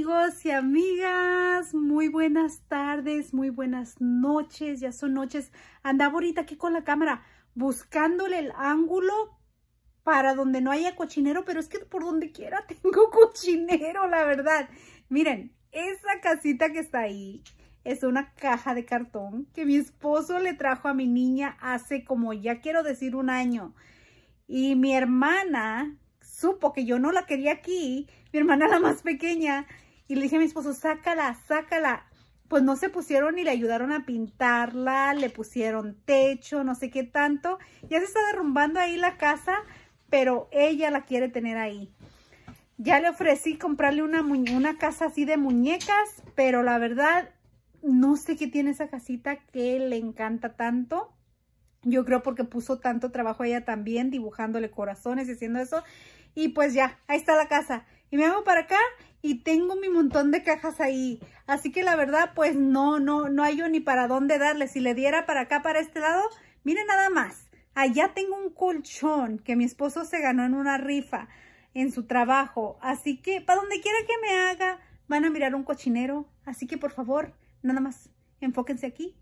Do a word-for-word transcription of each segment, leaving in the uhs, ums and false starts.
amigos y amigas, muy buenas tardes, muy buenas noches, ya son noches. Andaba ahorita aquí con la cámara buscándole el ángulo para donde no haya cochinero, pero es que por donde quiera tengo cochinero, la verdad. Miren, esa casita que está ahí es una caja de cartón que mi esposo le trajo a mi niña hace como, ya quiero decir, un año. Y mi hermana supo que yo no la quería aquí, mi hermana la más pequeña, y le dije a mi esposo, sácala, sácala. Pues no se pusieron y le ayudaron a pintarla, le pusieron techo, no sé qué tanto. Ya se está derrumbando ahí la casa, pero ella la quiere tener ahí. Ya le ofrecí comprarle una, una casa así de muñecas, pero la verdad no sé qué tiene esa casita que le encanta tanto. Yo creo porque puso tanto trabajo a ella también, dibujándole corazones y haciendo eso. Y pues ya, ahí está la casa. Y me hago para acá y tengo mi montón de cajas ahí. Así que la verdad, pues no, no, no hay yo ni para dónde darle. Si le diera para acá, para este lado, miren nada más. Allá tengo un colchón que mi esposo se ganó en una rifa en su trabajo. Así que para donde quiera que me haga, van a mirar un cochinero. Así que por favor, nada más, enfóquense aquí.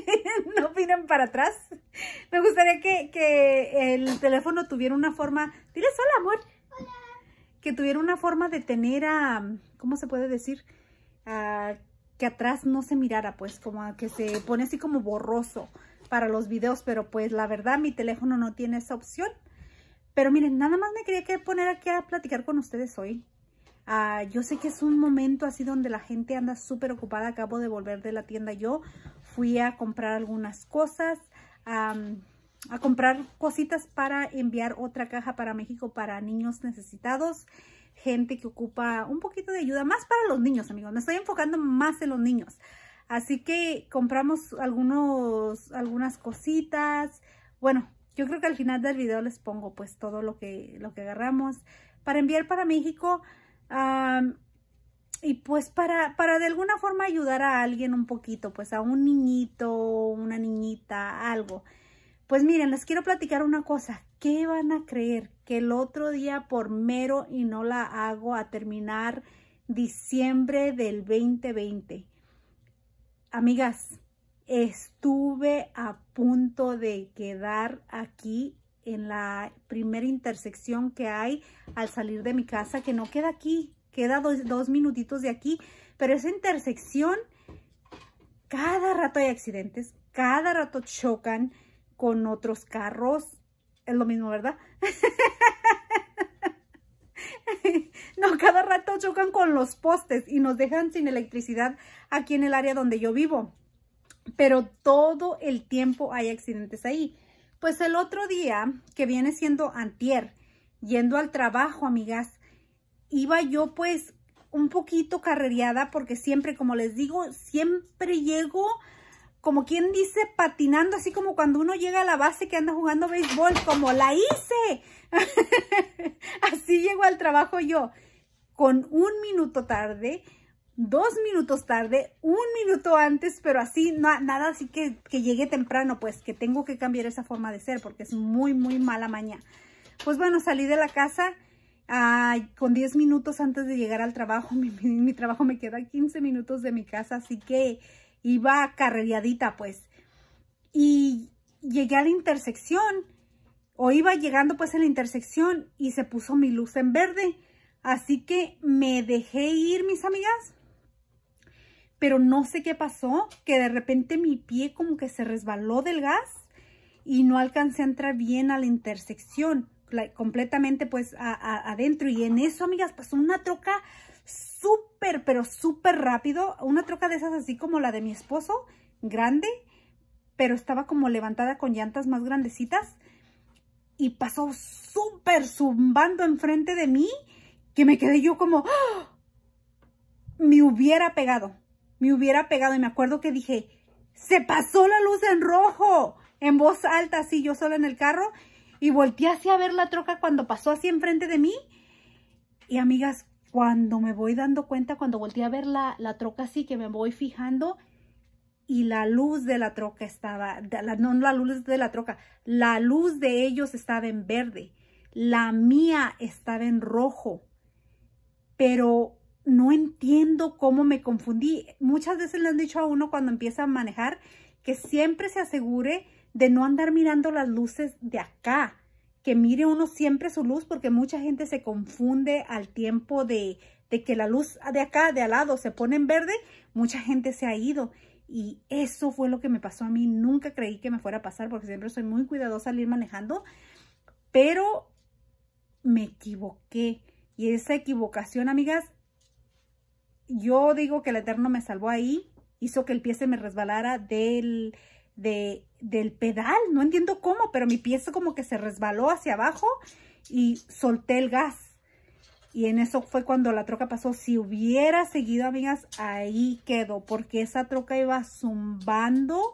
No miren para atrás. Me gustaría que, que el teléfono tuviera una forma. Diles hola, amor. Hola. Que tuviera una forma de tener a, ¿cómo se puede decir? A, que atrás no se mirara, pues, como que se pone así como borroso para los videos, pero pues la verdad mi teléfono no tiene esa opción. Pero miren, nada más me quería que poner aquí a platicar con ustedes hoy. Uh, yo sé que es un momento así donde la gente anda súper ocupada. Acabo de volver de la tienda yo. Fui a comprar algunas cosas, um, a comprar cositas para enviar otra caja para México para niños necesitados. Gente que ocupa un poquito de ayuda, más para los niños, amigos. Me estoy enfocando más en los niños. Así que compramos algunos, algunas cositas. Bueno, yo creo que al final del video les pongo pues todo lo que, lo que agarramos para enviar para México. Um, y pues para, para de alguna forma ayudar a alguien un poquito, pues a un niñito, una niñita, algo. Pues miren, les quiero platicar una cosa. ¿Qué van a creer? Que el otro día por mero y no la hago a terminar diciembre del veinte veinte. Amigas, estuve a punto de quedar aquí en la primera intersección que hay al salir de mi casa, que no queda aquí, queda dos, dos minutitos de aquí, pero esa intersección, cada rato hay accidentes, cada rato chocan con otros carros, es lo mismo, ¿verdad? No, cada rato chocan con los postes y nos dejan sin electricidad aquí en el área donde yo vivo, pero todo el tiempo hay accidentes ahí. Pues el otro día, que viene siendo antier, yendo al trabajo, amigas, iba yo pues un poquito carrereada porque siempre, como les digo, siempre llego, como quien dice, patinando, así como cuando uno llega a la base que anda jugando béisbol, como la hice. Así llego al trabajo yo, con un minuto tarde, dos minutos tarde, un minuto antes, pero así, no, nada así que, que llegue temprano, pues que tengo que cambiar esa forma de ser porque es muy, muy mala maña. Pues bueno, salí de la casa uh, con diez minutos antes de llegar al trabajo. Mi, mi, mi trabajo me queda quince minutos de mi casa, así que iba carrereadita, pues. Y llegué a la intersección, o iba llegando pues a la intersección y se puso mi luz en verde. Así que me dejé ir, mis amigas. Pero no sé qué pasó, que de repente mi pie como que se resbaló del gas y no alcancé a entrar bien a la intersección, la, completamente pues a, a, adentro. Y en eso, amigas, pasó una troca súper, pero súper rápido. Una troca de esas así como la de mi esposo, grande, pero estaba como levantada con llantas más grandecitas. Y pasó súper zumbando enfrente de mí, que me quedé yo como, ¡oh! Me hubiera pegado. Me hubiera pegado y me acuerdo que dije, se pasó la luz en rojo, en voz alta, así yo sola en el carro, y volteé así a ver la troca cuando pasó así enfrente de mí. Y amigas, cuando me voy dando cuenta, cuando volteé a ver la, la troca así, que me voy fijando, y la luz de la troca estaba, la, no la luz de la troca, la luz de ellos estaba en verde, la mía estaba en rojo, pero no entiendo cómo me confundí. Muchas veces le han dicho a uno cuando empieza a manejar que siempre se asegure de no andar mirando las luces de acá, que mire uno siempre su luz, porque mucha gente se confunde al tiempo de, de que la luz de acá, de al lado, se pone en verde. Mucha gente se ha ido y eso fue lo que me pasó a mí. Nunca creí que me fuera a pasar porque siempre soy muy cuidadosa al ir manejando, pero me equivoqué. Y esa equivocación, amigas, yo digo que el Eterno me salvó ahí, hizo que el pie se me resbalara del, de, del pedal. No entiendo cómo, pero mi pie como que se resbaló hacia abajo y solté el gas. Y en eso fue cuando la troca pasó. Si hubiera seguido, amigas, ahí quedó, porque esa troca iba zumbando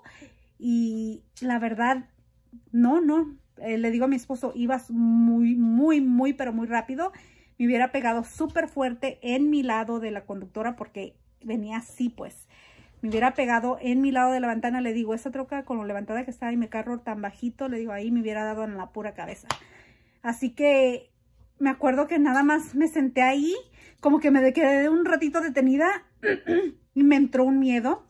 y la verdad, no, no. Eh, le digo a mi esposo, ibas muy, muy, muy, pero muy rápido. Me hubiera pegado súper fuerte en mi lado de la conductora porque venía así, pues. Me hubiera pegado en mi lado de la ventana. Le digo, esa troca con lo levantada que estaba y mi carro tan bajito, le digo, ahí me hubiera dado en la pura cabeza. Así que me acuerdo que nada más me senté ahí, como que me quedé un ratito detenida y me entró un miedo.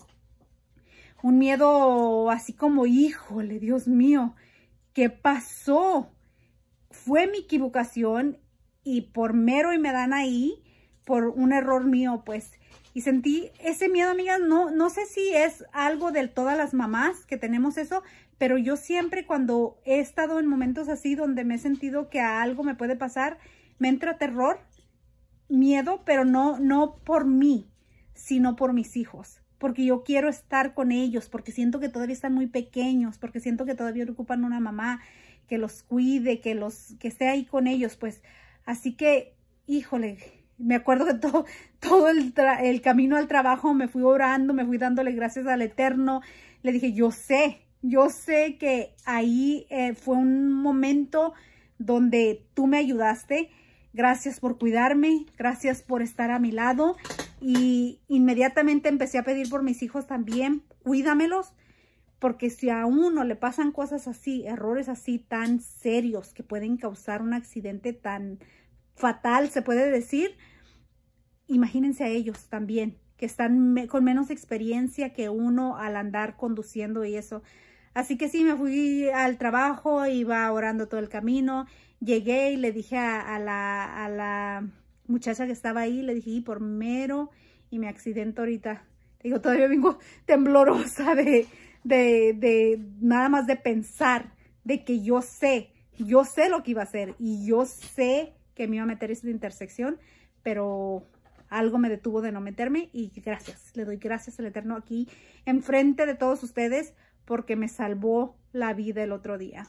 Un miedo así como, híjole, Dios mío, ¿qué pasó? Fue mi equivocación. Y por mero y me dan ahí, por un error mío, pues. Y sentí ese miedo, amigas. No, no sé si es algo de todas las mamás que tenemos eso, pero yo siempre cuando he estado en momentos así donde me he sentido que a algo me puede pasar, me entra terror, miedo, pero no, no por mí, sino por mis hijos. Porque yo quiero estar con ellos, porque siento que todavía están muy pequeños, porque siento que todavía ocupan una mamá que los cuide, que, los, que esté ahí con ellos, pues. Así que, híjole, me acuerdo que todo, todo el, el camino al trabajo me fui orando, me fui dándole gracias al Eterno. Le dije, yo sé, yo sé que ahí eh, fue un momento donde tú me ayudaste. Gracias por cuidarme, gracias por estar a mi lado. Y inmediatamente empecé a pedir por mis hijos también, cuídamelos. Porque si a uno le pasan cosas así, errores así tan serios que pueden causar un accidente tan fatal, se puede decir, imagínense a ellos también, que están me con menos experiencia que uno al andar conduciendo y eso. Así que sí, me fui al trabajo, iba orando todo el camino, llegué y le dije a, a, la, a la muchacha que estaba ahí, le dije, y por mero y me accidento ahorita. Digo, todavía vengo temblorosa de... De, de nada más de pensar de que yo sé, yo sé lo que iba a hacer y yo sé que me iba a meter esa intersección, pero algo me detuvo de no meterme y gracias, le doy gracias al Eterno aquí enfrente de todos ustedes porque me salvó la vida el otro día.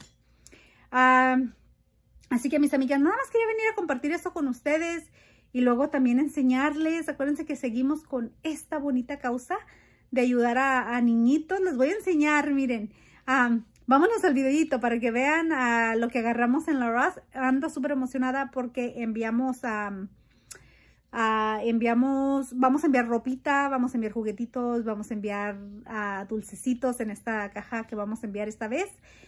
Uh, así que mis amigas, nada más quería venir a compartir esto con ustedes y luego también enseñarles, acuérdense que seguimos con esta bonita causa de ayudar a, a niñitos. Les voy a enseñar, miren, um, vámonos al videito para que vean uh, lo que agarramos en la Ross. Ando súper emocionada porque enviamos a, um, uh, enviamos, vamos a enviar ropita, vamos a enviar juguetitos, vamos a enviar uh, dulcecitos en esta caja que vamos a enviar esta vez.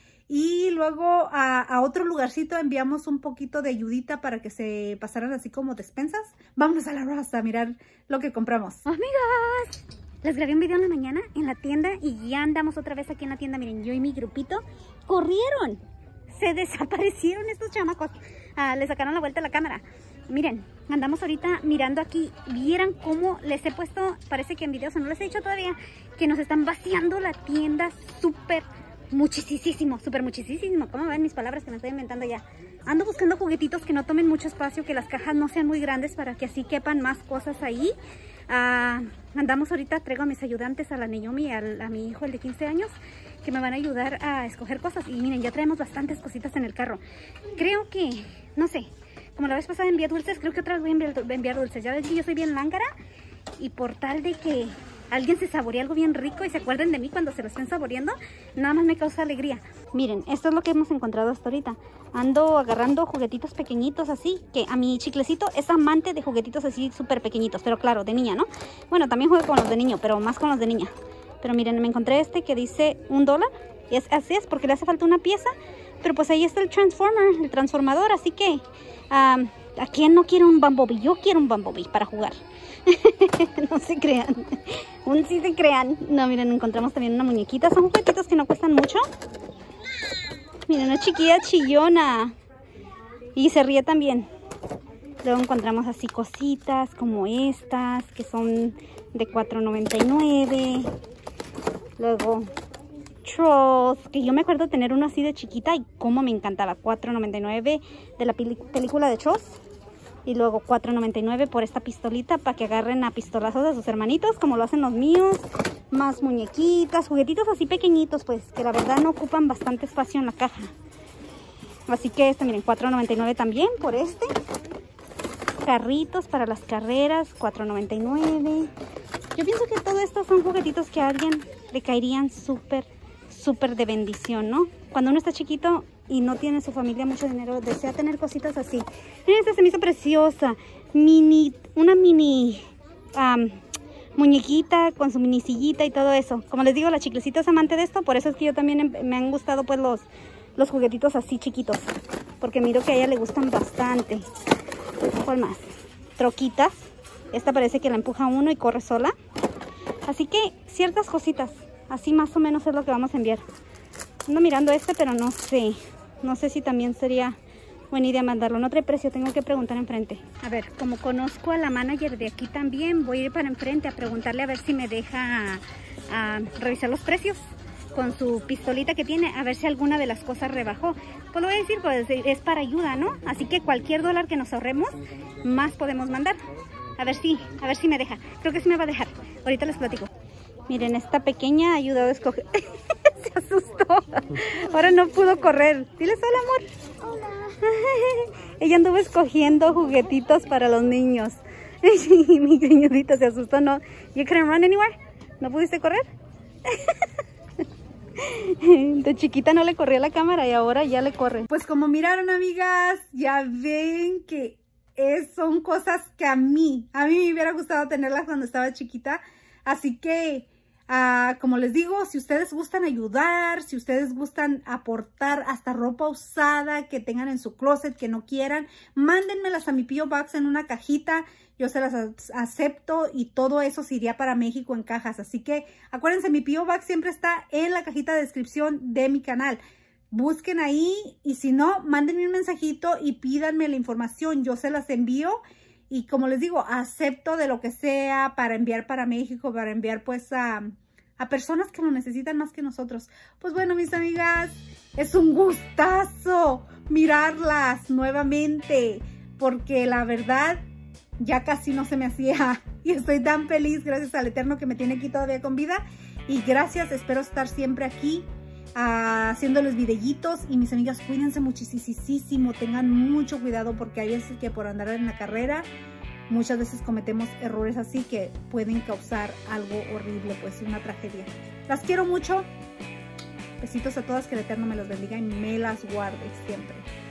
Y luego a, a otro lugarcito enviamos un poquito de ayudita para que se pasaran así como despensas. Vámonos a la Ross a mirar lo que compramos. ¡Amigas! Les grabé un video en la mañana en la tienda y ya andamos otra vez aquí en la tienda. Miren, yo y mi grupito corrieron. Se desaparecieron estos chamacos. Ah, le sacaron la vuelta a la cámara. Miren, andamos ahorita mirando aquí. Vieran cómo les he puesto, parece que en videos no les he dicho todavía, que nos están vaciando la tienda súper, muchísimo, súper muchísimo. ¿Cómo ven mis palabras que me estoy inventando ya? Ando buscando juguetitos que no tomen mucho espacio, que las cajas no sean muy grandes para que así quepan más cosas ahí. Uh, andamos ahorita, traigo a mis ayudantes, a la Naomi y a, a mi hijo, el de quince años, que me van a ayudar a escoger cosas. Y miren, ya traemos bastantes cositas en el carro. Creo que, no sé, como la vez pasada envié dulces, creo que otra vez voy a enviar, enviar dulces. Ya ven que yo soy bien lángara y por tal de que alguien se saborea algo bien rico y se acuerden de mí cuando se lo estén saboreando, nada más me causa alegría. Miren, esto es lo que hemos encontrado hasta ahorita. Ando agarrando juguetitos pequeñitos así, que a mi chiclecito es amante de juguetitos así súper pequeñitos, pero claro, de niña, ¿no? Bueno, también juego con los de niño, pero más con los de niña. Pero miren, me encontré este que dice un dólar, y es, así es, porque le hace falta una pieza, pero pues ahí está el Transformer, el transformador, así que... Um, ¿a quién no quiere un Bumblebee? Yo quiero un Bumblebee para jugar. No se crean. Un sí se crean. No, miren, encontramos también una muñequita. Son juguetitos que no cuestan mucho. Miren, una chiquilla chillona. Y se ríe también. Luego encontramos así cositas como estas, que son de cuatro noventa y nueve. Luego Trolls, que yo me acuerdo tener uno así de chiquita y cómo me encantaba. cuatro noventa y nueve de la película de Trolls. Y luego cuatro noventa y nueve por esta pistolita para que agarren a pistolazos a sus hermanitos, como lo hacen los míos. Más muñequitas, juguetitos así pequeñitos, pues que la verdad no ocupan bastante espacio en la caja. Así que este, miren, cuatro noventa y nueve también por este. Carritos para las carreras, cuatro noventa y nueve. Yo pienso que todo esto son juguetitos que a alguien le caerían súper, súper de bendición, ¿no? Cuando uno está chiquito y no tiene su familia mucho dinero, desea tener cositas así. Miren, esta se me hizo preciosa. Mini, una mini um, muñequita con su mini sillita y todo eso. Como les digo, la Chiclecita es amante de esto, por eso es que yo también me han gustado pues los, los juguetitos así chiquitos. Porque miro que a ella le gustan bastante. ¿Cuál más? Troquitas. Esta parece que la empuja uno y corre sola. Así que ciertas cositas. Así más o menos es lo que vamos a enviar. Ando mirando este, pero no sé. No sé si también sería buena idea mandarlo. No trae precio, tengo que preguntar enfrente. A ver, como conozco a la manager de aquí también, voy a ir para enfrente a preguntarle a ver si me deja a, a revisar los precios con su pistolita que tiene, a ver si alguna de las cosas rebajó. Pues lo voy a decir, pues es para ayuda, ¿no? Así que cualquier dólar que nos ahorremos, más podemos mandar. A ver si, a ver si me deja. Creo que sí me va a dejar. Ahorita les platico. Miren, esta pequeña ha ayudado a escoger. Se asustó. Ahora no pudo correr. Diles hola, amor. Hola. Ella anduvo escogiendo juguetitos para los niños. Y mi señorita se asustó. No. You couldn't run anywhere? ¿No pudiste correr? De chiquita no le corría la cámara y ahora ya le corre. Pues como miraron, amigas, ya ven que es, son cosas que a mí, a mí me hubiera gustado tenerlas cuando estaba chiquita. Así que, uh, como les digo, si ustedes gustan ayudar, si ustedes gustan aportar hasta ropa usada que tengan en su closet, que no quieran, mándenmelas a mi P O Box en una cajita. Yo se las acepto y todo eso se iría para México en cajas. Así que acuérdense, mi P O Box siempre está en la cajita de descripción de mi canal. Busquen ahí y si no, mándenme un mensajito y pídanme la información. Yo se las envío y como les digo, acepto de lo que sea para enviar para México, para enviar pues a, a personas que lo necesitan más que nosotros. Pues bueno, mis amigas, es un gustazo mirarlas nuevamente porque la verdad ya casi no se me hacía y estoy tan feliz gracias al Eterno que me tiene aquí todavía con vida y gracias, espero estar siempre aquí uh, haciéndoles videitos y mis amigas cuídense muchísimo, tengan mucho cuidado porque hay veces que por andar en la carrera muchas veces cometemos errores así que pueden causar algo horrible, pues una tragedia. Las quiero mucho, besitos a todas, que el Eterno me los bendiga y me las guarde siempre.